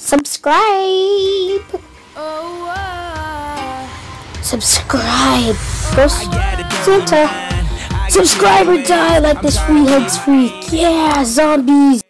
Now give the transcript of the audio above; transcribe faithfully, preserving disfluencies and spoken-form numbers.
Subscribe. Subscribe. First Santa. Subscribe or die like this free heads freak. Yeah, zombies.